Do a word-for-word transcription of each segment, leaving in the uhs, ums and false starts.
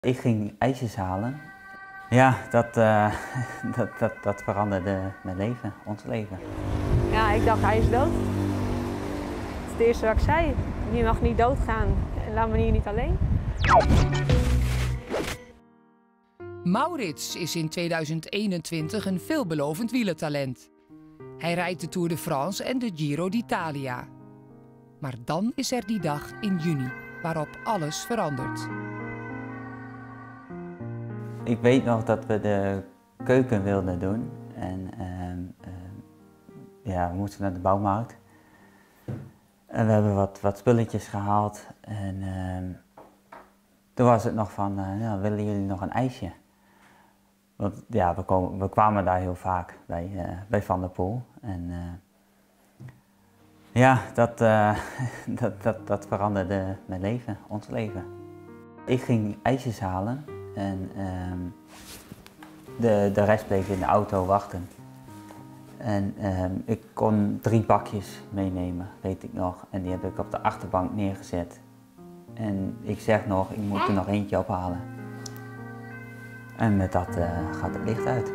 Ik ging ijsjes halen. Ja, dat, uh, dat, dat, dat veranderde mijn leven, ons leven. Ja, ik dacht hij is dood. Dat is het eerste wat ik zei. Je mag niet doodgaan en laat me hier niet alleen. Maurits is in tweeduizend eenentwintig een veelbelovend wielertalent. Hij rijdt de Tour de France en de Giro d'Italia. Maar dan is er die dag in juni waarop alles verandert. Ik weet nog dat we de keuken wilden doen en uh, uh, ja, we moesten naar de bouwmarkt. En we hebben wat, wat spulletjes gehaald en uh, toen was het nog van, uh, ja, willen jullie nog een ijsje? Want ja, we, komen, we kwamen daar heel vaak bij, uh, bij Van der Poel. En uh, ja, dat, uh, dat, dat, dat veranderde mijn leven, ons leven. Ik ging ijsjes halen en uh, de, de rest bleef in de auto wachten. En uh, ik kon drie bakjes meenemen, weet ik nog. En die heb ik op de achterbank neergezet. En ik zeg nog, ik moet er nog eentje ophalen. En met dat uh, gaat het licht uit.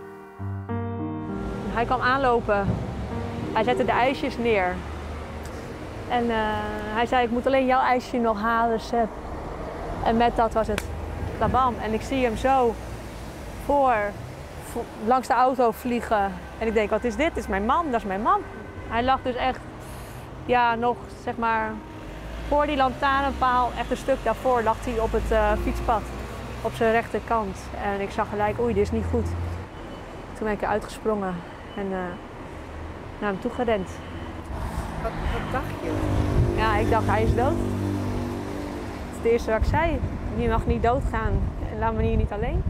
Hij kwam aanlopen. Hij zette de ijsjes neer. En uh, hij zei, ik moet alleen jouw ijsje nog halen, Seb. En met dat was het labam. En ik zie hem zo voor, voor, langs de auto vliegen. En ik denk, wat is dit? Dit is mijn man, dat is mijn man. Hij lag dus echt, ja, nog zeg maar, voor die lantaarnpaal, echt een stuk daarvoor, lag hij op het uh, fietspad. Op zijn rechterkant. En ik zag gelijk, oei, dit is niet goed. Toen ben ik eruit gesprongen en uh, naar hem toe gerend. Wat, wat dacht je? Ja, ik dacht, hij is dood. Dat is het eerste wat ik zei. Je mag niet doodgaan en laat me hier niet alleen.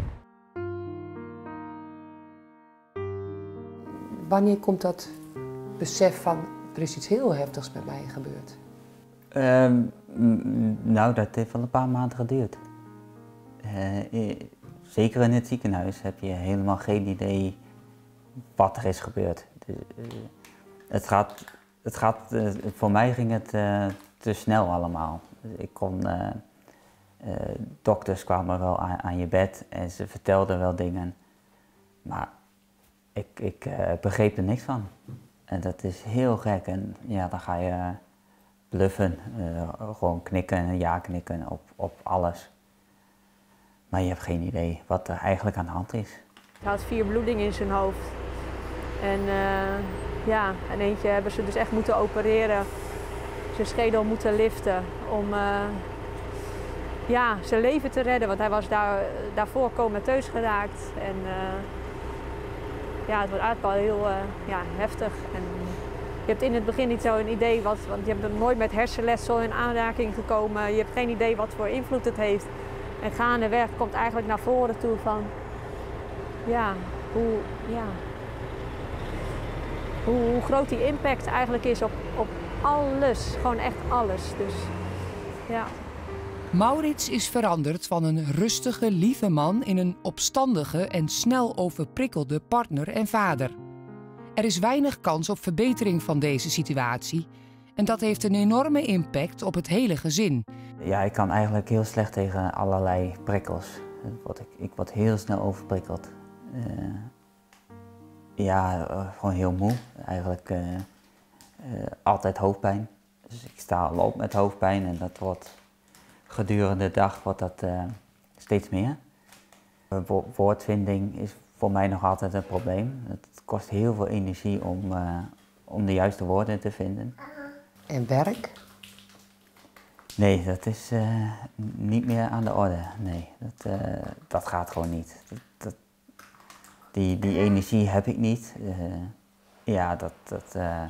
Wanneer komt dat besef van, er is iets heel heftigs met mij gebeurd? Uh, nou, dat heeft wel een paar maanden geduurd. Uh, zeker in het ziekenhuis heb je helemaal geen idee wat er is gebeurd. Dus, uh, het gaat, het gaat, uh, voor mij ging het uh, te snel allemaal. Ik kon, uh, uh, dokters kwamen wel aan, aan je bed en ze vertelden wel dingen, maar ik, ik uh, begreep er niks van. En dat is heel gek en ja, dan ga je bluffen, uh, gewoon knikken en ja knikken op, op alles. Maar je hebt geen idee wat er eigenlijk aan de hand is. Hij had vier bloedingen in zijn hoofd. En uh, ja, en eentje hebben ze dus echt moeten opereren. Zijn schedel moeten liften om uh, ja, zijn leven te redden. Want hij was daar, daarvoor comateus geraakt. En uh, ja, het wordt eigenlijk wel heel uh, ja, heftig. En je hebt in het begin niet zo een idee, wat, want je bent nooit met hersenletsel in aanraking gekomen. Je hebt geen idee wat voor invloed het heeft. En gaandeweg komt eigenlijk naar voren toe van, ja, hoe, ja, hoe, hoe groot die impact eigenlijk is op, op alles, gewoon echt alles. Dus, ja. Maurits is veranderd van een rustige, lieve man in een opstandige en snel overprikkelde partner en vader. Er is weinig kans op verbetering van deze situatie en dat heeft een enorme impact op het hele gezin. Ja, ik kan eigenlijk heel slecht tegen allerlei prikkels. Ik, ik word heel snel overprikkeld. Uh, ja, uh, gewoon heel moe. Eigenlijk uh, uh, altijd hoofdpijn. Dus ik sta al op met hoofdpijn en dat wordt gedurende de dag wordt dat, uh, steeds meer. Wo woordvinding is voor mij nog altijd een probleem. Het kost heel veel energie om, uh, om de juiste woorden te vinden. En werk? Nee, dat is uh, niet meer aan de orde. Nee, dat, uh, dat gaat gewoon niet. Dat, dat, die, die energie heb ik niet. Uh, ja, dat, dat, uh,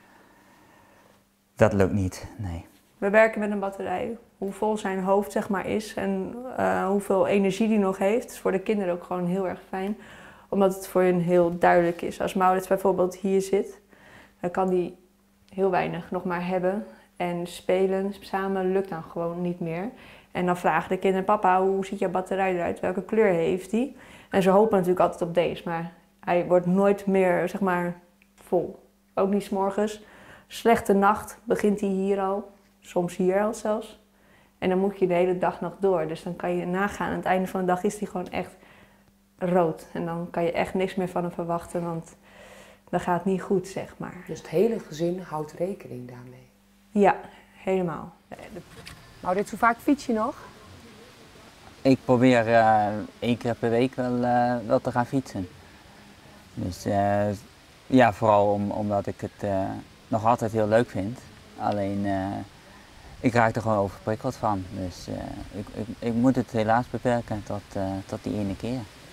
dat lukt niet, nee. We werken met een batterij. Hoe vol zijn hoofd zeg maar is en uh, hoeveel energie die nog heeft, is voor de kinderen ook gewoon heel erg fijn. Omdat het voor hen heel duidelijk is. Als Maurits bijvoorbeeld hier zit, dan kan hij heel weinig nog maar hebben. En spelen samen lukt dan gewoon niet meer. En dan vragen de kinderen, papa, hoe ziet jouw batterij eruit? Welke kleur heeft die? En ze hopen natuurlijk altijd op deze, maar hij wordt nooit meer, zeg maar, vol. Ook niet 's morgens. Slechte nacht begint hij hier al, soms hier al zelfs. En dan moet je de hele dag nog door. Dus dan kan je nagaan. Aan het einde van de dag is hij gewoon echt rood. En dan kan je echt niks meer van hem verwachten, want dat gaat niet goed, zeg maar. Dus het hele gezin houdt rekening daarmee? Ja, helemaal. Maurits, hoe vaak fiets je nog? Ik probeer uh, één keer per week wel, uh, wel te gaan fietsen. Dus uh, ja, vooral om, omdat ik het uh, nog altijd heel leuk vind. Alleen, uh, ik raak er gewoon overprikkeld van. Dus uh, ik, ik, ik moet het helaas beperken tot, uh, tot die ene keer.